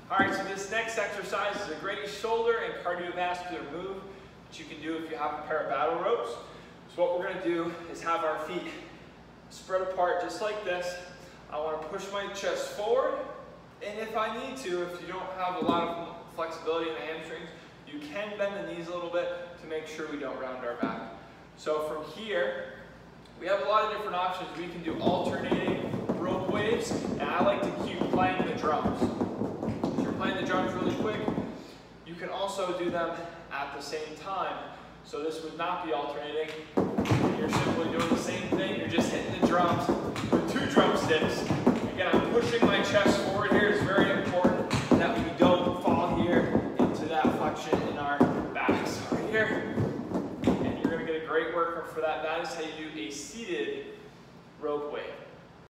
All right, so this next exercise is a great shoulder and cardiovascular move that you can do if you have a pair of battle ropes. So what we're going to do is have our feet spread apart just like this. I want to push my chest forward, and if I need to, if you don't have a lot of flexibility in the hamstrings, you can bend the knees a little bit to make sure we don't round our back. So from here, we have a lot of different options. We can do alternating rope waves, and I like to keep playing the drums. If you're playing the drums really quick, you can also do them at the same time. So this would not be alternating. You're simply doing the same thing. You're just hitting the drums with 2 drumsticks. Again, I'm pushing my chest forward here. It's very important that we don't fall here into that flexion in our backs. Right here. And you're going to get a great workout for that. That is how you do a seated rope wave.